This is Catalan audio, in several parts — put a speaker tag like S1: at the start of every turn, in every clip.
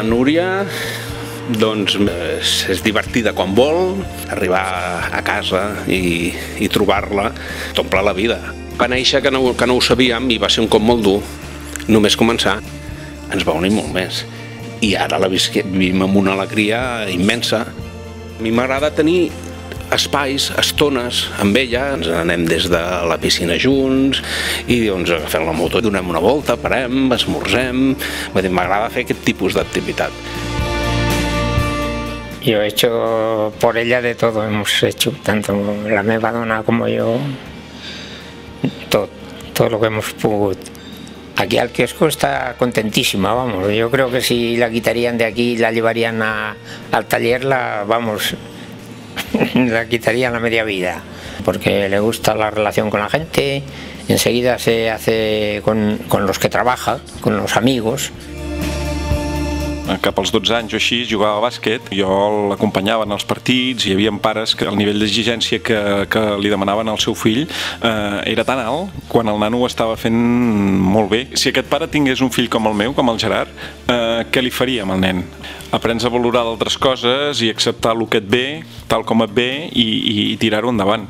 S1: Núria doncs és divertida quan vol, arribar a casa i trobar-la t'omple la vida. Va néixer que no ho sabíem i va ser un cop molt dur. Només començar ens va unir molt més. I ara la vivim amb una alegria immensa. A mi m'agrada tenir espais, estones amb ella. Ens anem des de la piscina junts i doncs agafem la moto, donem una volta, parem, esmorzem. M'agrada fer aquest tipus d'activitat.
S2: Yo he hecho por ella de todo, hemos hecho, tanto la meva dona como yo, todo lo que hemos podido. Aquí al kiosco está contentísima, vamos. Yo creo que si la quitarían de aquí y la llevarían al taller, la quitarían la media vida. Porque le gusta la relación con la gente, enseguida se hace con los que trabaja, con los amigos.
S3: Cap als 12 anys o així jugava a bàsquet, jo l'acompanyava en els partits, hi havia pares que el nivell d'exigència que li demanaven al seu fill era tan alt quan el nano ho estava fent molt bé. Si aquest pare tingués un fill com el meu, com el Gerard, què li faria amb el nen? Aprens a valorar d'altres coses i acceptar el que et ve, tal com et ve, i tirar-ho endavant.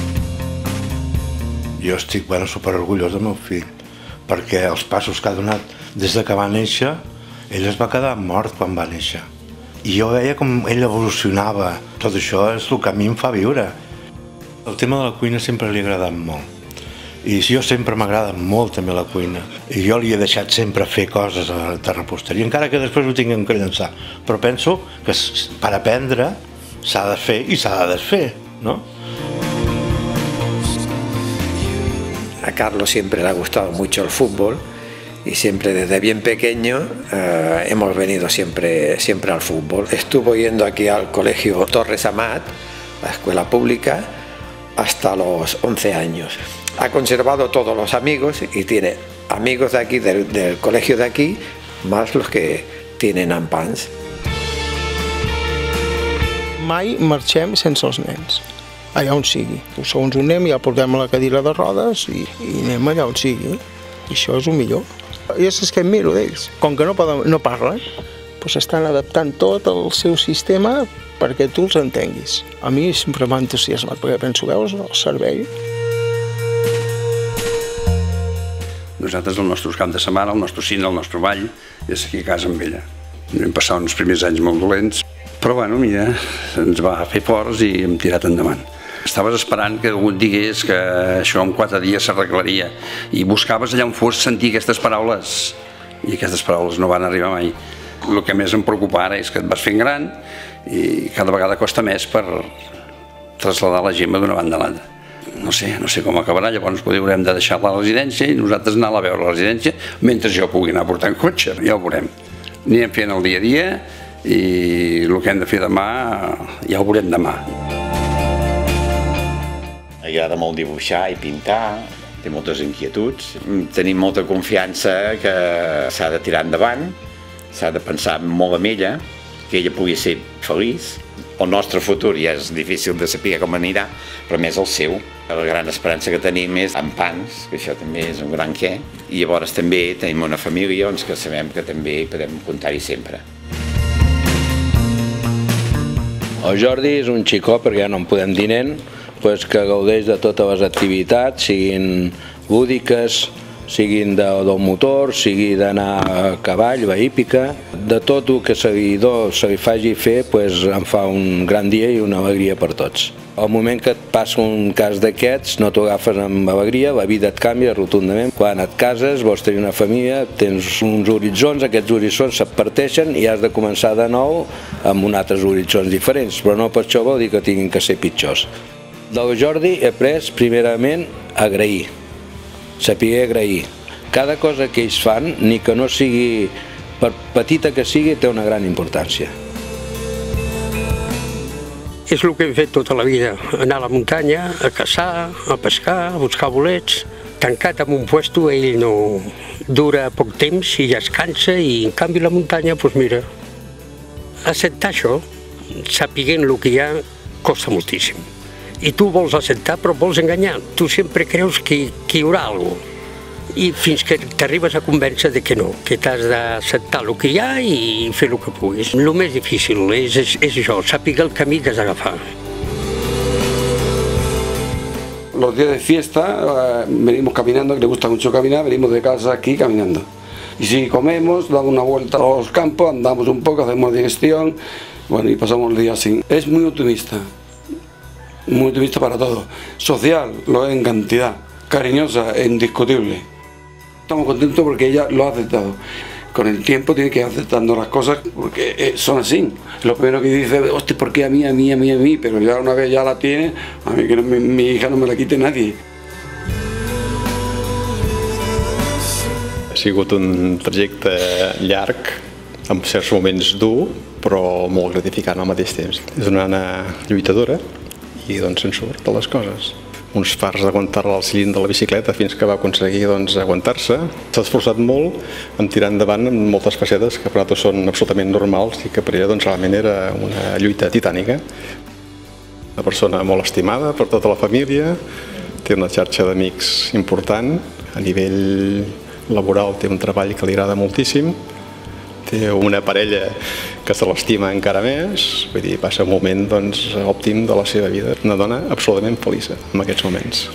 S4: Jo estic superorgullós del meu fill, perquè els passos que ha donat des que va néixer, ell es va quedar mort quan va néixer. I jo veia com ell evolucionava. Tot això és el que a mi em fa viure. El tema de la cuina sempre li ha agradat molt. I jo sempre m'agrada molt també la cuina. I jo li he deixat sempre fer coses de reposteria, encara que després ho tinguem que llançar. Però penso que per aprendre s'ha de fer i s'ha de desfer, ¿no?
S5: A Carlos siempre le ha gustado mucho el fútbol. Y siempre desde bien pequeño hemos venido siempre al fútbol. Estuvo yendo aquí al colegio Torres Amat, la escuela pública, hasta los 11 años. Ha conservado todos los amigos y tiene amigos de aquí, del colegio de aquí, más los que tienen en Pans.
S6: Mai marxem sense els nens, allà on sigui. Segons on anem ja portem la cadira de rodes i anem allà on sigui. I això és el millor. I és que em miro d'ells. Com que no parlen, doncs estan adaptant tot el seu sistema perquè tu els entenguis. A mi sempre m'ha entusiasmat, perquè penso, veus, el servei.
S7: Nosaltres, el nostre cap de setmana, el nostre cine, el nostre ball, és aquí a casa amb ella. Hem passat uns primers anys molt dolents, però bueno, mira, ens va fer forts i hem tirat endavant. Estaves esperant que algú et digués que això en 4 dies s'arreglaria i buscaves allà on fos sentir aquestes paraules i aquestes paraules no van arribar mai. El que més em preocupa ara és que et vas fent gran i cada vegada costa més per traslladar la Gemma d'una banda a l'altra. No sé com acabarà, llavors haurem de deixar la residència i nosaltres anar a veure la residència mentre jo pugui anar portant cotxe, ja ho veurem. Anirem fent el dia a dia i el que hem de fer demà ja ho veurem demà.
S8: Agrada molt dibuixar i pintar, té moltes inquietuds. Tenim molta confiança que s'ha de tirar endavant, s'ha de pensar molt en ella, que ella pugui ser feliç. El nostre futur ja és difícil de saber com anirà, però més el seu. La gran esperança que tenim és en Pans, que això també és un gran què, i llavors també tenim una família que sabem que també podem comptar-hi sempre.
S1: El Jordi és un xicó, perquè ja no en podem dir nen, que gaudeix de totes les activitats, siguin lúdiques, siguin del motor, sigui d'anar a cavall, a hípica. De tot el que se li faci fer em fa un gran dia i una alegria per tots. Al moment que et passa un cas d'aquests, no t'ho agafes amb alegria, la vida et canvia rotundament. Quan et cases, vols tenir una família, tens uns horitzons, aquests horitzons se't parteixen i has de començar de nou amb uns altres horitzons diferents, però no per això vol dir que tinguin que ser pitjors. Del Jordi he après, primerament, a agrair, saber agrair. Cada cosa que ells fan, ni que no sigui, per petita que sigui, té una gran importància.
S9: És el que hem fet tota la vida, anar a la muntanya, a caçar, a pescar, a buscar bolets. Tancat en un puesto, ell no dura poc temps i ja es cansa, i en canvi la muntanya, doncs mira, acceptar això, sapiguent el que hi ha, costa moltíssim. I tu vols acceptar però vols enganyar, tu sempre creus que hi haurà alguna cosa. i fins que t'arribes a convèncer de que no, que t'has d'acceptar el que hi ha i fer el que puguis. El més difícil és això, sàpiga el camí que has d'agafar.
S10: Los días de fiesta venimos caminando, que le gusta mucho caminar, venimos de casa aquí caminando. Y si comemos, damos una vuelta a los campos, andamos un poco, hacemos digestión, bueno, y pasamos el día así. Es muy optimista para todo. Social, lo es en cantidad. Cariñosa, indiscutible. Estamos contentos porque ella lo ha aceptado. Con el tiempo tiene que ir aceptando las cosas porque son así. Lo primero que dice, hostia, ¿por qué a mí? Pero ya una vez ya la tiene, a mí que no, mi hija no me la quite nadie.
S11: Ha sigut un trajecte llarg, amb certs moments dur, però molt gratificant al mateix temps. És una nana lluitadora i doncs se'n surt de les coses. Uns fars d'aguantar-la al cilindre de la bicicleta fins que va aconseguir aguantar-se. S'ha esforçat molt en tirar endavant en moltes facetes que per nosaltres són absolutament normals i que per ella realment era una lluita titànica. Una persona molt estimada per tota la família, té una xarxa d'amics important, a nivell laboral té un treball que li agrada moltíssim, té una parella que se l'estima encara més, vull dir, passa un moment òptim de la seva vida. Una dona absolutament feliç en aquests moments.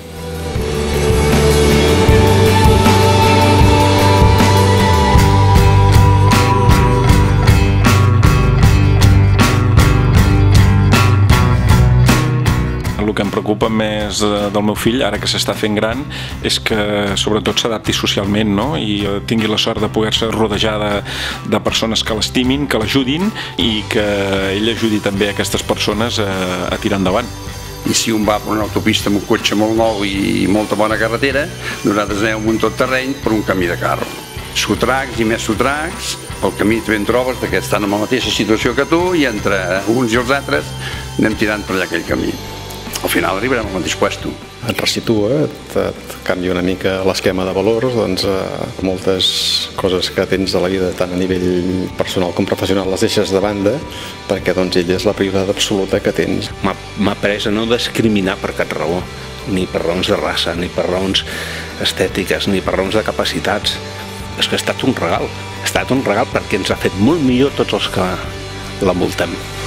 S3: El que em preocupa més del meu fill, ara que s'està fent gran, és que sobretot s'adapti socialment, no? I tingui la sort de poder-se rodejar de persones que l'estimin, que l'ajudin i que ell ajudi també a aquestes persones a tirar endavant.
S7: I si un va per una autopista amb un cotxe molt nou i molta bona carretera, nosaltres anem amb un tot terreny per un camí de carro. Sotracs i més sotracs, pel camí ben trobes que estan en la mateixa situació que tu i entre uns i els altres anem tirant per allà aquell camí. Al final arribarem al mateix puesto.
S11: Et resitua, et canvia una mica l'esquema de valors, moltes coses que tens de la vida tant a nivell personal com professional les deixes de banda perquè ella és la prioritat absoluta que tens.
S12: M'ha après a no discriminar per cap raó, ni per raons de raça, ni per raons estètiques, ni per raons de capacitats. És que ha estat un regal perquè ens ha fet molt millor tots els que l'envoltem.